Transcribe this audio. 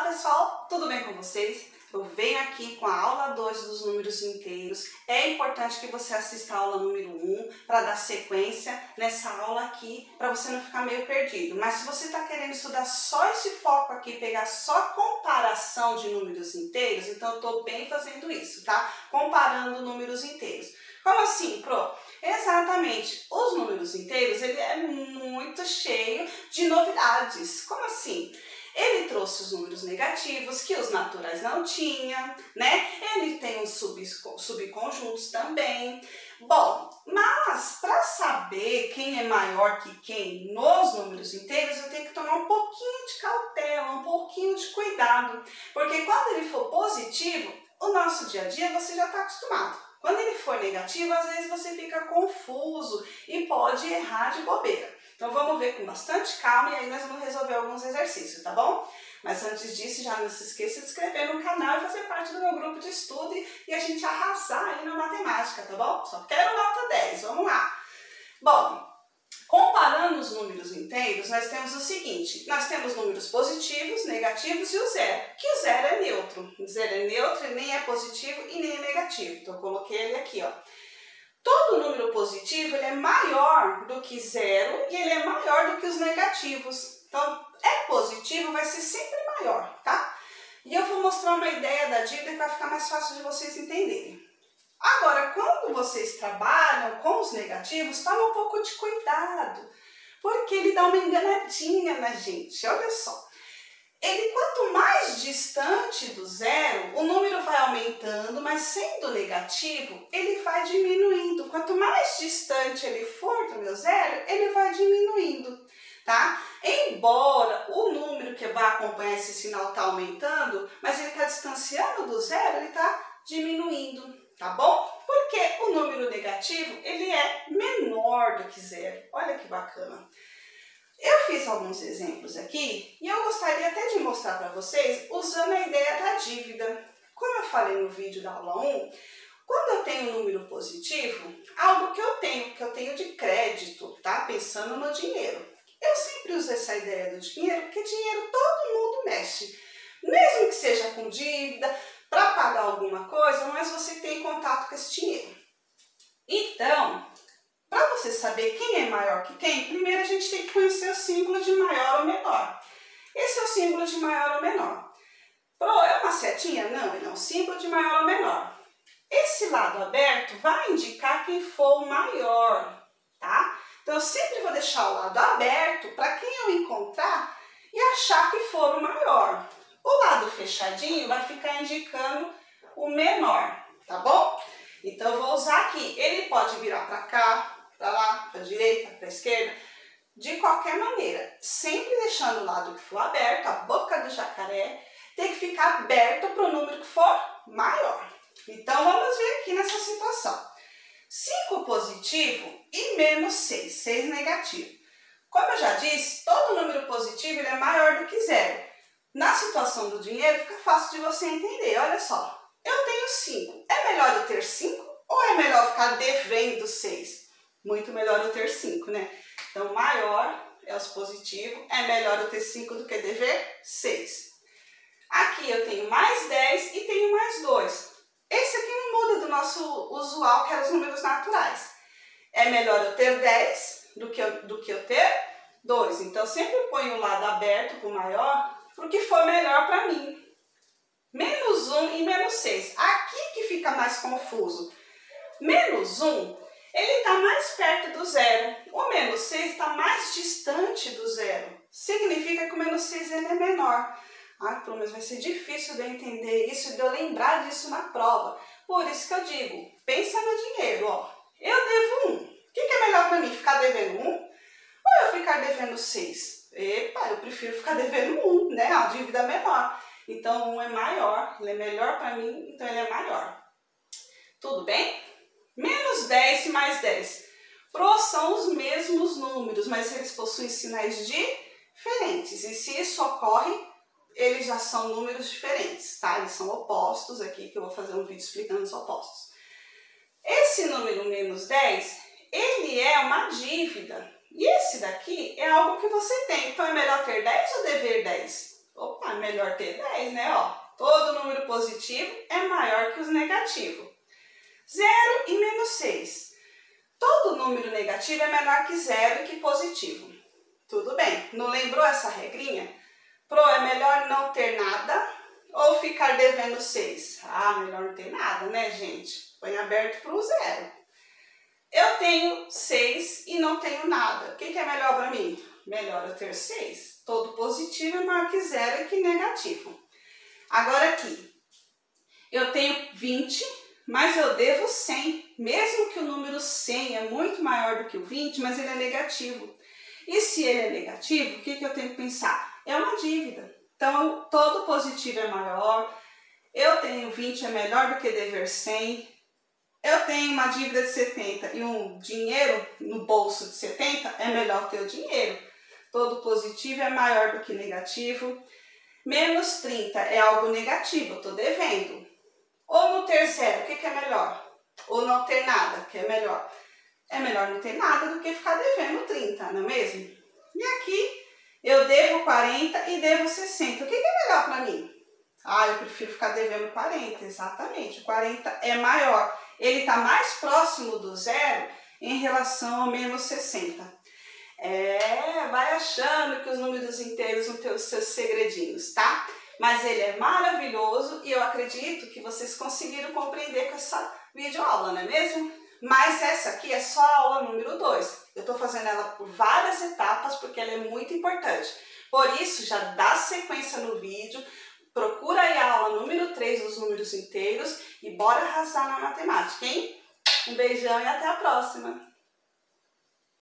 pessoal, tudo bem com vocês? Eu venho aqui com a aula 2 dos números inteiros. É importante que você assista a aula número 1 para dar sequência nessa aula aqui, para você não ficar meio perdido. Mas se você está querendo estudar só esse foco aqui, pegar só comparação de números inteiros, então eu estou bem fazendo isso, tá? Comparando números inteiros. Como assim, Pro? Exatamente, os números inteiros, ele é muito cheio de novidades. Como assim? Ele trouxe os números negativos, que os naturais não tinham, né? Ele tem os subconjuntos também. Bom, mas para saber quem é maior que quem nos números inteiros, eu tenho que tomar um pouquinho de cautela, um pouquinho de cuidado. Porque quando ele for positivo, o nosso dia a dia você já está acostumado. Quando ele for negativo, às vezes você fica confuso e pode errar de bobeira. Então vamos ver com bastante calma e aí nós vamos resolver alguns exercícios, tá bom? Mas antes disso, já não se esqueça de se inscrever no canal e fazer parte do meu grupo de estudo e a gente arrasar aí na matemática, tá bom? Só quero nota 10, vamos lá! Bom, comparando os números inteiros, nós temos o seguinte, nós temos números positivos, negativos e o zero, que o zero é neutro. O zero é neutro e nem é positivo e nem é negativo, então eu coloquei ele aqui, ó. Todo número positivo ele é maior do que zero e ele é maior do que os negativos. Então, é positivo, vai ser sempre maior, tá? E eu vou mostrar uma ideia da dívida que vai ficar mais fácil de vocês entenderem. Agora, quando vocês trabalham com os negativos, toma um pouco de cuidado, porque ele dá uma enganadinha na gente, olha só. Ele, quanto mais distante do zero, o número vai aumentando, mas sendo negativo, ele vai diminuindo. Quanto mais distante ele for do meu zero, ele vai diminuindo, tá? Embora o número que vai acompanhar esse sinal está aumentando, mas ele está distanciando do zero, ele está diminuindo, tá bom? Porque o número negativo, ele é menor do que zero. Olha que bacana. Eu fiz alguns exemplos aqui e eu gostaria até de mostrar para vocês usando a ideia da dívida. Como eu falei no vídeo da aula 1, quando eu tenho um número positivo, algo que eu tenho de crédito, tá? Pensando no dinheiro. Eu sempre uso essa ideia do dinheiro, porque dinheiro todo mundo mexe. Mesmo que seja com dívida, para pagar alguma coisa, mas você tem contato com esse dinheiro. Então, para você saber quem é maior que quem, primeiro a gente tem que conhecer o símbolo de maior ou menor. Esse é o símbolo de maior ou menor. Pro, é uma setinha? Não, ele é um símbolo de maior ou menor. Esse lado aberto vai indicar quem for o maior, tá? Então eu sempre vou deixar o lado aberto para quem eu encontrar e achar que for o maior. O lado fechadinho vai ficar indicando o menor, tá bom? Então eu vou usar aqui, ele pode virar para cá, para lá, para a direita, para a esquerda, de qualquer maneira, sempre deixando o lado que for aberto, a boca do jacaré, tem que ficar aberto para o número que for maior. Então vamos ver aqui nessa situação. 5 positivo e menos 6, 6 negativo. Como eu já disse, todo número positivo ele é maior do que zero. Na situação do dinheiro fica fácil de você entender, olha só. Eu tenho 5, é melhor eu ter 5 ou é melhor ficar devendo 6? Muito melhor eu ter 5, né? Então, maior é os positivos, é melhor eu ter 5 do que dever 6. Aqui eu tenho mais 10 e tenho mais 2. Esse aqui não muda do nosso usual, que eram os números naturais. É melhor eu ter 10 do que eu ter 2. Então, eu sempre ponho o lado aberto para o maior, porque for melhor para mim. Menos 1 e menos 6. Aqui que fica mais confuso. Menos 1... ele está mais perto do zero. O menos 6 está mais distante do zero. Significa que o menos 6 ele é menor. Ah, mas vai ser difícil de eu entender isso e de eu lembrar disso na prova. Por isso que eu digo, pensa no dinheiro, ó. Eu devo 1. O que é melhor para mim? Ficar devendo 1 ou eu ficar devendo 6? Epa, eu prefiro ficar devendo 1, né? A dívida é menor. Então, 1 é maior, ele é melhor para mim, então ele é maior. Tudo bem? Menos 10 e mais 10. Pro são os mesmos números, mas eles possuem sinais diferentes. E se isso ocorre, eles já são números diferentes, tá? Eles são opostos aqui, que eu vou fazer um vídeo explicando os opostos. Esse número menos 10, ele é uma dívida. E esse daqui é algo que você tem. Então é melhor ter 10 ou dever 10? Opa, melhor ter 10, né? Ó, todo número positivo é maior que os negativos. 0 e menos 6. Todo número negativo é menor que 0 e que positivo. Tudo bem, não lembrou essa regrinha? Pro, é melhor não ter nada ou ficar devendo 6? Ah, melhor não ter nada, né, gente? Põe aberto para o 0. Eu tenho 6 e não tenho nada. O que é melhor para mim? Melhor eu ter 6. Todo positivo é maior que 0 e que negativo. Agora aqui, eu tenho 20, mas eu devo 100. Mesmo que o número 100 é muito maior do que o 20, mas ele é negativo. E se ele é negativo, o que eu tenho que pensar? É uma dívida. Então, todo positivo é maior. Eu tenho 20, é melhor do que dever 100. Eu tenho uma dívida de 70 e um dinheiro no bolso de 70, é melhor ter o dinheiro. Todo positivo é maior do que negativo. Menos 30 é algo negativo, eu estou devendo. Ou não ter 0, o que é melhor? Ou não ter nada, que é melhor? É melhor não ter nada do que ficar devendo 30, não é mesmo? E aqui eu devo 40 e devo 60. O que é melhor para mim? Ah, eu prefiro ficar devendo 40, exatamente. O 40 é maior. Ele está mais próximo do 0 em relação ao menos 60. Vai achando que os números inteiros vão ter os seus segredinhos, tá? Mas ele é maravilhoso e eu acredito que vocês conseguiram compreender com essa videoaula, não é mesmo? Mas essa aqui é só a aula número 2. Eu estou fazendo ela por várias etapas porque ela é muito importante. Por isso, já dá sequência no vídeo, procura aí a aula número 3 dos números inteiros e bora arrasar na matemática, hein? Um beijão e até a próxima!